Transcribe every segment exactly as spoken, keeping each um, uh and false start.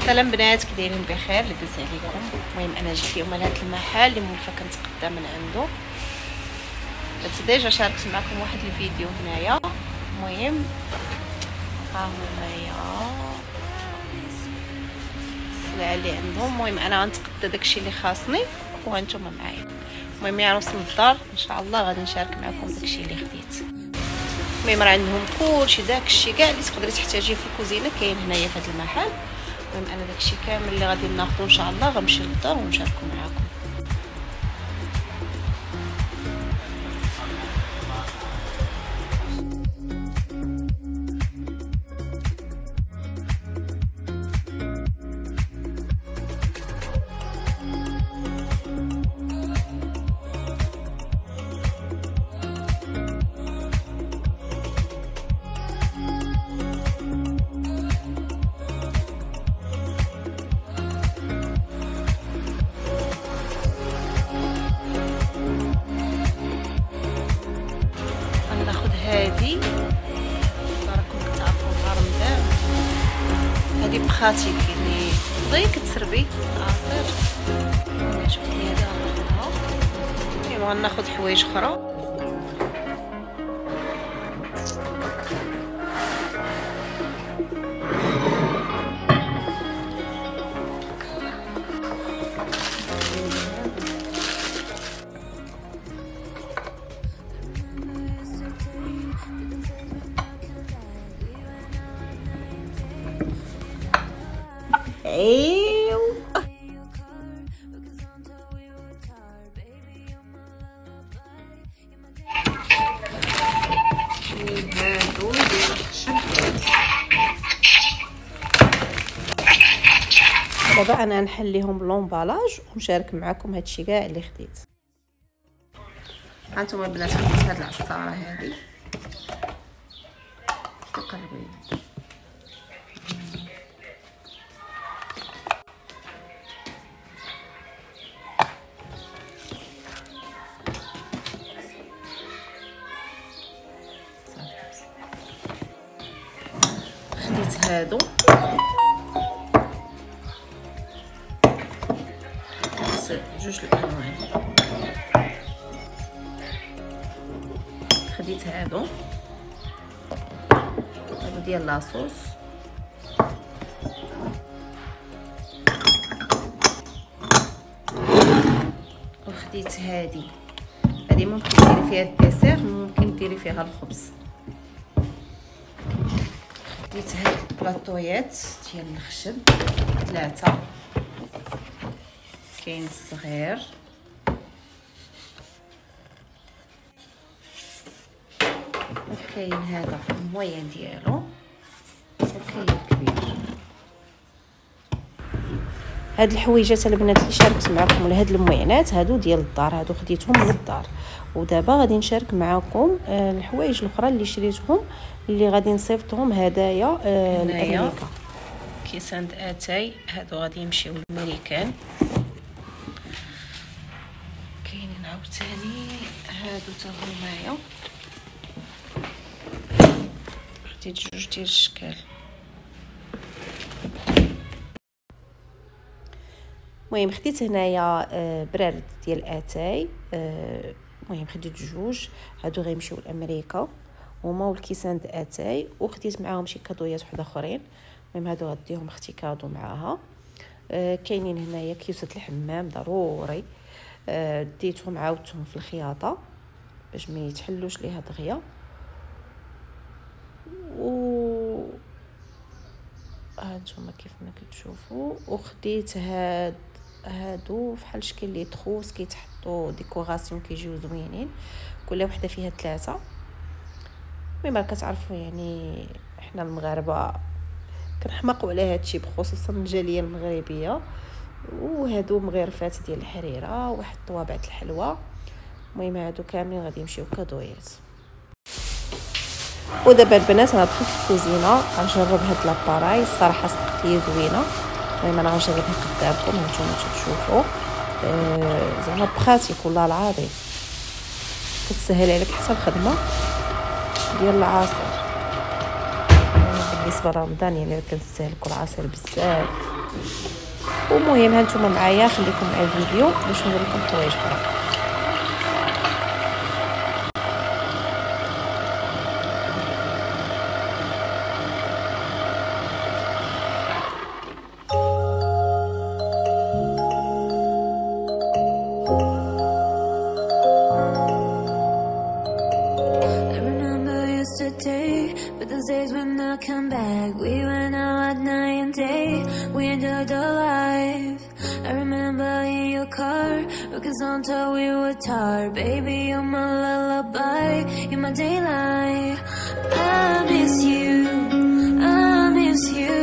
سلام بنات، كي دايرين بخير؟ لاباس عليكم؟ المهم انا جيت اليوم لهذا المحل اللي مولفه كنتقدى من عنده. درت ديجا شاركت معكم واحد الفيديو هنايا. المهم ها هنايا السلعه اللي عندهم. المهم انا غنتقدى داكشي اللي خاصني وانتم معايا. المهم ملي نوصل للدار ان شاء الله غادي نشارك معكم داكشي اللي خديت. المهم راه عندهم كلشي داكشي كاع اللي تقدري تحتاجيه في الكوزينه كاين هنايا في هذا المحل. المهم انا داكشي كامل اللي غادي ناخذو ان شاء الله غنمشي للدار ونشاركو معاكم. هادي راكم كتعرفوا نهار رمضان هادي بخاتيك يعني تبغي كتسربي عصير. شوف لي هادي غناخدها. ايوا غناخد حوايج اخرى. ايوا هادو ديال الخشب. دابا انا نحليهم لومبالاج ونشارك معكم هادشي كاع اللي خديت. هانتوما البنات خديت هاد العصاره هادي تقربي خديت هادو جوج الالوان. خديت هادو هادو ديال لاصوص. وخديت هادي هادي ممكن ديري فيها الديسير ممكن ديري فيها الخبز. خديت هاد البلاطويات ديال الخشب ثلاثه، كاين الصغير وكاين هذا الموين ديالو وكاين الكبير. هاد الحويجات البنات اللي شاركت معكم ولا هاد الموينات هادو ديال الدار، هادو خديتهم من الدار. ودابا غادي نشارك معكم الحوايج الاخرى اللي شريتهم اللي غادي نصيفطهم هدايا لامريكا. كيسان اتاي هادو غادي يمشيو للميريكان. كاينين عاوتاني هادو تا هنايا خديت جوج ديال الاشكال. المهم خديت هنايا براد ديال اتاي. المهم خديت جوج هادو غيمشيو لامريكا هما والكيسان اتاي. وخديت معاهم شي كادويات واحد اخرين. المهم هادو غديهم اختي كادو معاها. كاينين هنايا كيوسه الحمام ضروري ديتهم عاودتهم في الخياطه باش ما يتحلوش ليها دغيا. و هانتوما كيف ما كتشوفوا. وخديت هاد هادو فحال شكل لي تخوس كيتحطوا ديكوراسيون كيجيو زوينين، كل وحده فيها ثلاثه. مما كتعرفوا يعني احنا المغاربه كنحماقوا على هادشي بخصوصا الجاليه المغربيه. وهادو مغرفات ديال الحريره واحد طوابع الحلوى. المهم هادو كاملين غادي يمشيو كادويات. ودابا البنات انا دخلت الكوزينه غنجرب هاد لاباراي. الصراحه صدقت لي زوينه. المهم انا غنجربها قدامكم هانتوما تشوفوا. آه زعما بخاتيك والله العظيم كتسهل عليك حتى الخدمه ديال العصير. بالنسبه لرمضان يعني كنستهلكوا العصير بزاف. ومهم هانتوما معايا، خليكم مع الفيديو باش نقول لكم حوايج اخرى. But those days when I come back, we went out at night and day. We enjoyed our life. I remember in your car, because on top we were tired. Baby, you're my lullaby, you're my daylight. I miss you, I miss you.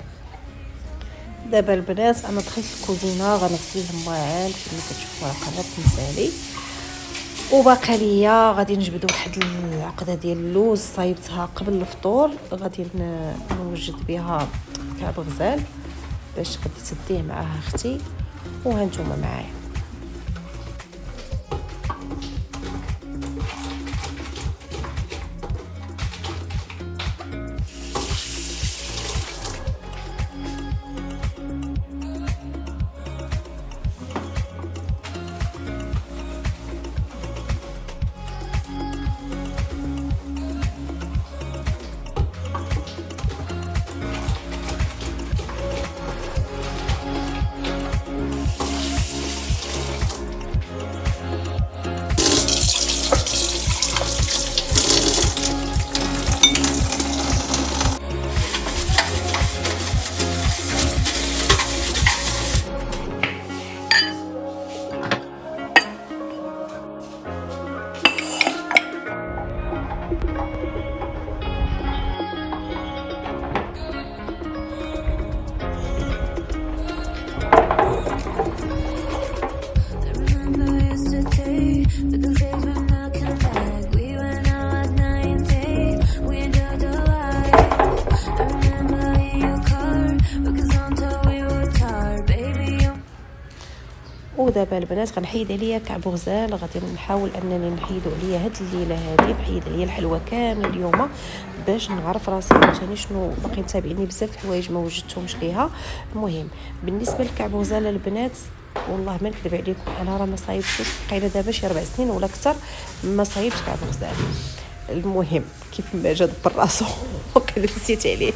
دابا البنات انا دخلت الكوزينه غنغسل المواعن كما كتشوفوا راه قربت نسالي، وباقي ليا غادي نجبد واحد العقده ديال اللوز صايبتها قبل الفطور، غادي نوجد بها كعب غزال باش غادي تديه معاها اختي، وهانتوما معايا. ودابا البنات غنحيد عليا كعب غزال، غادي نحاول انني نحيدو عليا هاد الليله هادي، نحيد عليا الحلوه كامل اليوم باش نعرف راسي ثاني شنو باقي متابعيني بزاف الحوايج ما وجدتهمش ليها. المهم بالنسبه للكعب غزال البنات والله ما نكذب عليكم انا راه ما صايبتش قايله دابا شي ربع سنين ولا اكثر ما صايبت كعب غزال. المهم كيف ما جا دبر راسو وقيلا نسيت عليه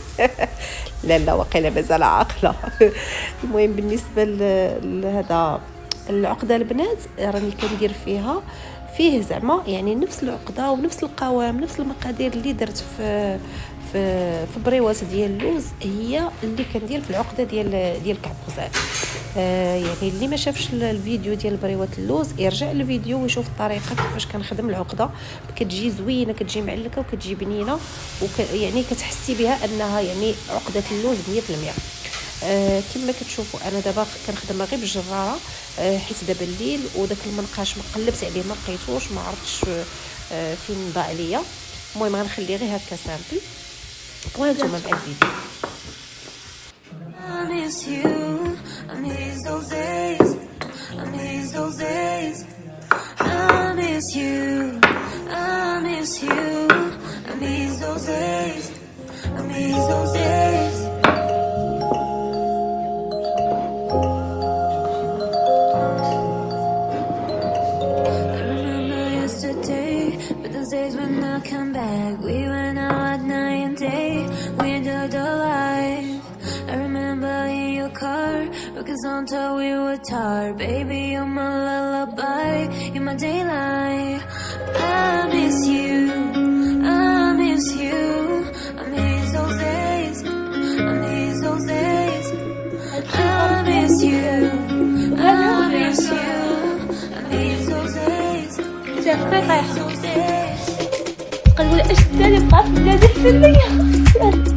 لا لا وقيلا مازال عاقله. المهم بالنسبه لهذا العقده البنات راني كندير فيها فيه زعما يعني نفس العقده ونفس القوام نفس المقادير اللي درت في في في بريوات ديال اللوز هي اللي كندير في العقده ديال ديال كعب غزال. آه يعني اللي ما شافش الفيديو ديال بريوات اللوز يرجع للفيديو ويشوف الطريقه كيفاش كنخدم العقده، كتجي زوينه كتجي معلكه وكتجي بنينه وك يعني كتحسي بها انها يعني عقده اللوز مية في المية. آه كما كتشوفوا انا دابا كنخدم غير بالجراره آه حيت دابا الليل وداك المنقاش ما قلبت عليه ما لقيتوش ما عرفتش آه فين ضاع ليا. المهم غنخليه غير هكا سامبل وهانتوما مع الفيديو. I miss you, I miss those days, I miss those days. I miss you, I miss you, I miss those days, I miss those days. I remember yesterday, but those days when I come back, we went out at night and day, we enjoyed our life. I remember in your car, because on top we were tired. Baby, you're my lullaby, you're my daylight. I miss you, I miss you, I miss those days, I miss those days. I miss you, I miss you, I miss those days, I miss those days. قالوا لي اش داري بقات بلادي حسن ليا